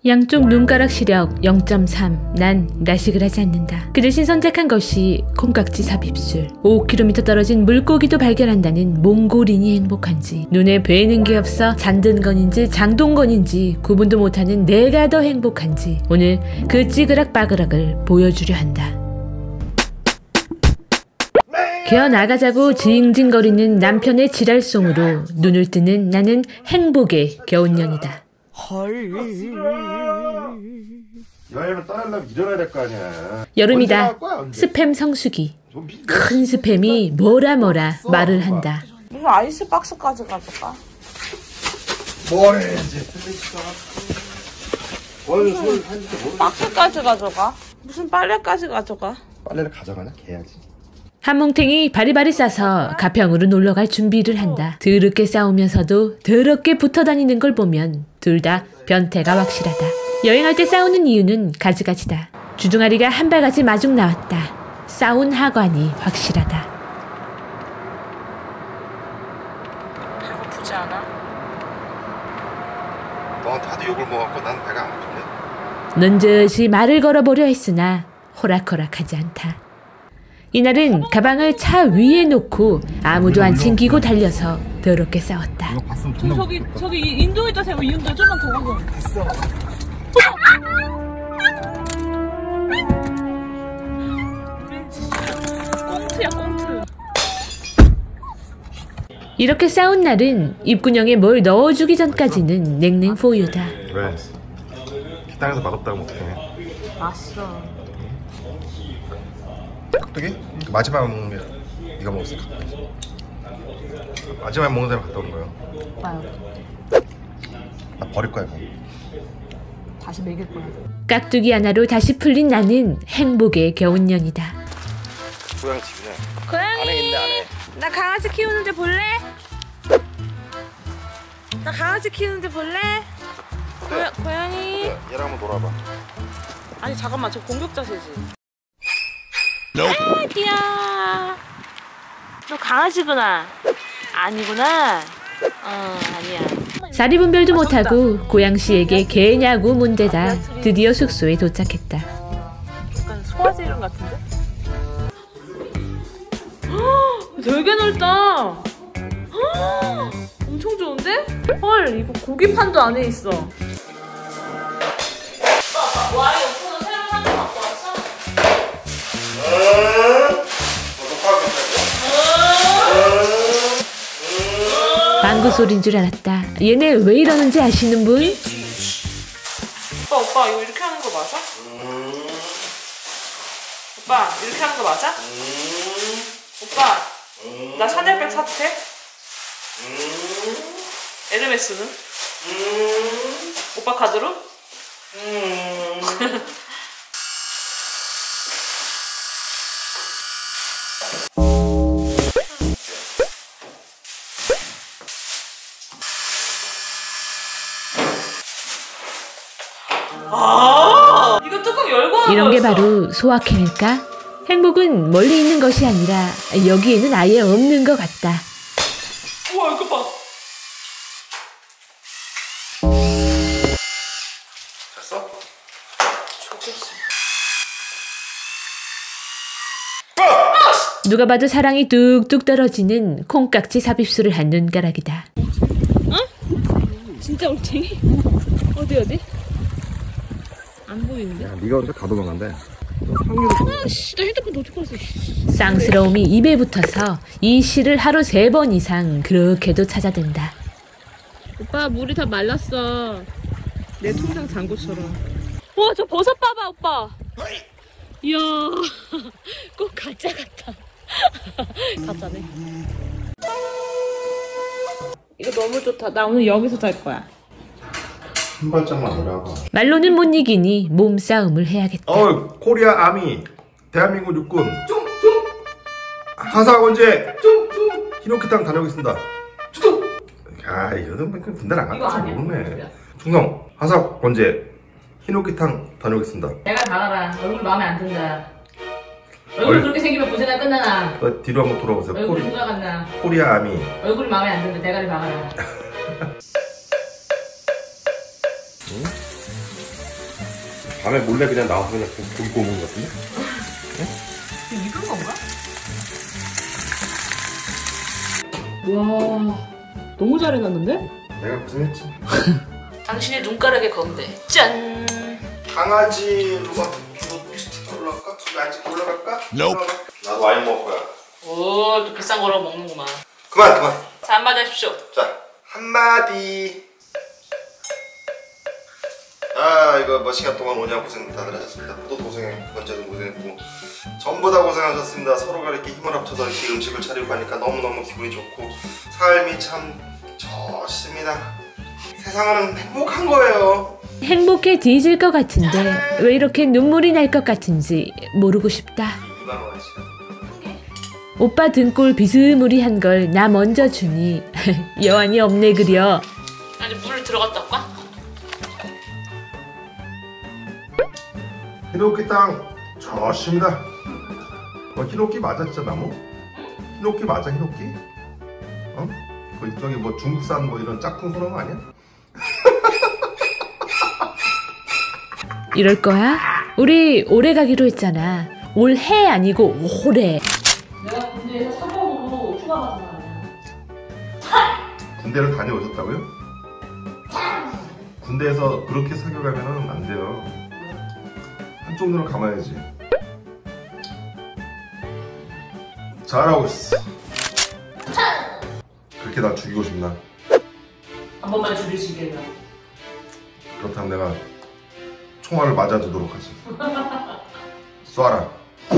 양쪽 눈가락 시력 0.3. 난 나식을 하지 않는다. 그 대신 선택한 것이 콩깍지 삽입술. 5km 떨어진 물고기도 발견한다는 몽골인이 행복한지, 눈에 뵈는 게 없어 잠든 건인지 장동건인지 구분도 못하는 내가 더 행복한지 오늘 그 찌그락빠그락을 보여주려 한다. 기어 나가자고 징징거리는 남편의 지랄송으로 눈을 뜨는 나는 행복의 겨우년이다. 여행을 떠나려면 일어나야 될 거 아니야. 여름이다. 스팸 성수기. 큰 스팸이 뭐라 말을 한다. 무슨 아이스박스까지 가져가? 뭘 이제 박스까지 가져가? 무슨 빨래까지 가져가? 빨래를 가져가나? 개야지. 한뭉탱이 바리바리 싸서 가평으로 놀러갈 준비를 한다. 더럽게 싸우면서도 더럽게 붙어다니는 걸 보면 둘 다 변태가 확실하다. 여행할 때 싸우는 이유는 가지가지다. 주둥아리가 한 바가지 마중 나왔다. 싸운 하관이 확실하다. 배고프지 않아? 너한테 하도 욕을 먹었고 난 배가 안 고픈데. 넌저시 말을 걸어보려 했으나 호락호락하지 않다. 이날은 가방을 차 위에 놓고 아무도 안 챙기고 달려서 더럽게 싸웠다. 저기 인도에다 세워. 인도 좀만 더 가고. 됐어. 꽁트야 꽁트. 이렇게 싸운 날은 입구녕에 뭘 넣어주기 전까지는 냉랭 포유다. 왜? 식당에서 맛없다고 어떡해. 맛있어. 깍두기? 마지막에 먹는 게 네가 먹었으니까. 마지막에 먹는 사람이 갔다 오는 거야. 봐요. 나 버릴 거야 이거. 다시 먹일 거야. 깍두기 하나로 다시 풀린 나는 행복의 겨우년이다. 고양이 집이네. 고양이. 안에 있네 안에. 나 강아지 키우는데 볼래? 나 강아지 키우는데 볼래? 고양이. 얘랑 한번 놀아봐. 아니 잠깐만, 저 공격 자세지. 아 귀여워. 너 강아지구나. 아니구나. 아니야. 사리 분별도 못하고 고양씨에게 개냐고 문대다 드디어 숙소에 도착했다. 약간 소화제 이름 같은데? 되게 넓다. 엄청 좋은데? 헐, 이거 고기판도 안에 있어. 와, 이거 새로 산 거 갖고 왔어? 방구 소린 줄 알았다. 얘네 왜 이러는지 아시는 분? 오빠 이거 이렇게 하는 거 맞아? 오빠 이렇게 하는 거 맞아? 오빠 나 샤넬백 사도 돼? 에르메스는? 오빠 카드로? 아, 이거 뚜껑 열고 하는 이런 게 거였어. 바로 소확행일까? 행복은 멀리 있는 것이 아니라 여기에는 아예 없는 것 같다. 우와, 이거 봐. 됐어? 좋겠어. 누가 봐도 사랑이 뚝뚝 떨어지는 콩깍지 삽입술을 한 눈가락이다. 진짜 올챙이? 어디? 안 보이는데? 야 네가 혼자 다 도망간대. 아씨, 나 핸드폰 놓치고 왔어. 쌍스러움이 입에 붙어서 이 시를 하루 3번 이상 그렇게도 찾아댄다. 오빠, 물이 다 말랐어. 내 통장 잔고처럼. 와, 저 버섯 봐봐, 오빠. 이야, 꼭 가짜 같아. 가짜네. 이거 너무 좋다. 나 오늘 여기서 잘 거야. 한 발짝만 내려와봐. 말로는 못 이기니 몸싸움을 해야겠다. 코리아 아미 대한민국 육군 하사 언제 히노키탕 다녀오겠습니다. 야 이거는 군대 나가서 모르네. 충성 하사 언제 히노키탕 다녀오겠습니다. 내가 박아라. 얼굴 마음에 안 든다. 얼굴 그렇게 생기면 고생가 끝나나. 뒤로 한번 돌아보세요. 얼굴이 누가 갔나. 코리아 아미. 얼굴이 마음에 안 든다. 대가리 박아라. 밤에 몰래 그냥 나와서 그냥 고기 구워 먹는 것 같은데? 익은 건가? 와, 너무 잘 해놨는데? 내가 고생했지. 당신의 눈가락에 건데. 짠! 강아지로만 스티커로 할까? 아직 올라갈까? 나도 와인 먹을 거야. 오, 또 비싼 거로 먹는구만. 그만. 자, 한마디 하십시오. 자, 한마디. 아, 이거 몇 시간 동안 오냐 고생 다들 하셨습니다. 포도도 고생했고, 건자도 고생했고, 전부 다 고생하셨습니다. 서로가 이렇게 힘을 합쳐서 이렇게 음식을 차리고 하니까 너무너무 기분이 좋고, 삶이 참 좋습니다. 세상은 행복한 거예요. 행복해 뒤질 것 같은데 왜 이렇게 눈물이 날 것 같은지 모르고 싶다. 2만 원이시야. 오빠 등골 비스무리한 걸 나 먼저 주니 여한이 없네 그려. 아니, 물 들어갔다 올까? 히노키 땅 좋습니다. 히노키 맞아 진짜 나무? 히노키 맞아 히노키? 어? 저기 뭐 중국산 뭐 이런 짝퉁 소나무 아니야? 이럴 거야? 우리 올해 가기로 했잖아. 올해 아니고 올해. 내가 군대에서 사범으로 휴가 받은 사람이야. 군대를 다녀오셨다고요? 군대에서 그렇게 사격하면은 안 돼요. 한쪽 눈을 감아야지. 잘하고 있어. 그렇게 나 죽이고 싶나? 한 번만 줄일 수 있겠나? 그렇다면 내가 총알을 맞아주도록 하지. 쏴라.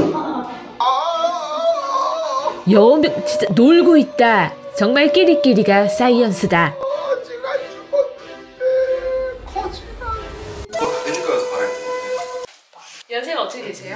여명 진짜 놀고 있다. 정말 끼리끼리가 사이언스다. 연세가 어떻게 되세요?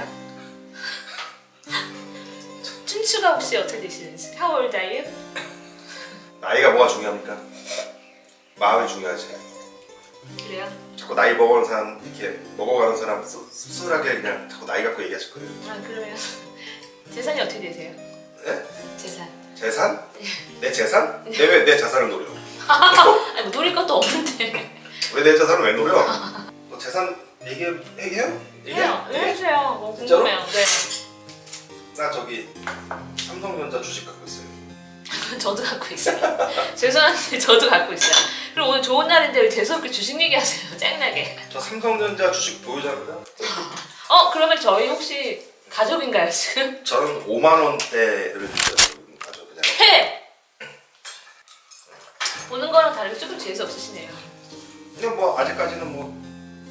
춘추가 혹시 어떻게 되시는지? How old are you? 나이가 뭐가 중요합니까? 마음이 중요하지. 그래요? 자꾸 나이 먹어가는 사람, 이렇게 먹어가는 사람 씁쓸하게 그냥 자꾸 나이 갖고 얘기하실 거예요. 아, 그러면 재산이 어떻게 되세요? 네? 재산. 재산? 내 재산? 내 왜 내 자산을 노려? 아니, 뭐 노릴 것도 없는데. 왜 내 자산을 왜 노려? 너 재산 얘기해요? 해요. 왜 해주세요? 뭐 진짜로? 궁금해요. 네. 나 저기 삼성전자 주식 갖고 있어요. 저도 갖고 있어요. 죄송한데 저도 갖고 있어요. 그리고 오늘 좋은 날인데 왜 재수없게 주식 얘기하세요? 짱나게. 저 삼성전자 주식 보유자입니다. 그러면 저희 혹시 가족인가요 지금? 저는 5만 원대를 드려요. 아주 그냥. 해! 보는 거랑 다르게 조금 재수 없으시네요. 그냥 뭐 아직까지는 뭐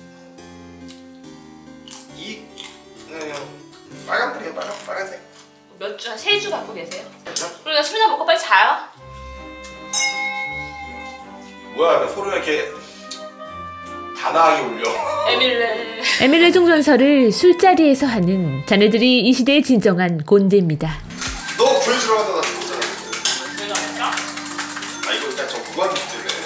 그냥 빨간불이에요. 빨간색. 몇 주, 한 3주 갖고 계세요? 그렇죠? 그러니까 술이나 먹고 빨리 자요. 뭐야 소리가 이렇게 단아하게 울려. 에밀레 종전설을 술자리에서 하는 자네들이 이 시대의 진정한 곤대입니다. 너 구해주러 가다 나 죽었잖아. 내가 할까? 아 이거 일단 저 무한리 때문에.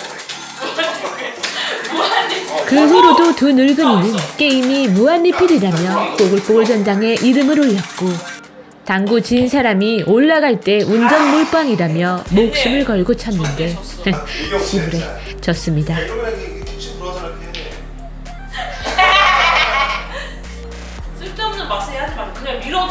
그 후로도 두 늙은이는 게임이 무한리필이라며 뽀글뽀글 전당에 이름을 올렸고 당구 진 사람이 올라갈 때 운전 몰빵이라며 목숨을 걸고 쳤는데 시부래 졌습니다. 이러면 이게 김치 불어서 이렇게. 쓸데없는 맛에 하지 말고 그냥 밀어도.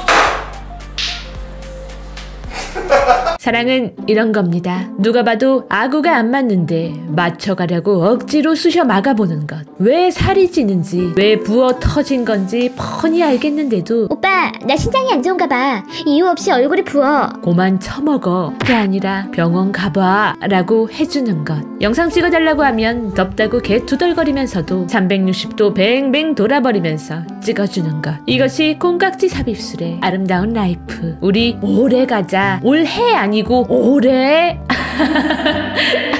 사랑은 이런 겁니다. 누가 봐도 아구가 안 맞는데 맞춰가려고 억지로 쑤셔 막아보는 것. 왜 살이 찌는지 왜 부어 터진 건지 뻔히 알겠는데도 오빠, 나 신장이 안 좋은가 봐. 이유 없이 얼굴이 부어. 고만 처먹어. 그게 아니라 병원 가봐 라고 해주는 것. 영상 찍어달라고 하면 덥다고 개 투덜거리면서도 360도 뱅뱅 돌아버리면서 찍어주는 것. 이것이 콩깍지 삽입술의 아름다운 라이프. 우리 오래 가자. 올해 아니고 오래.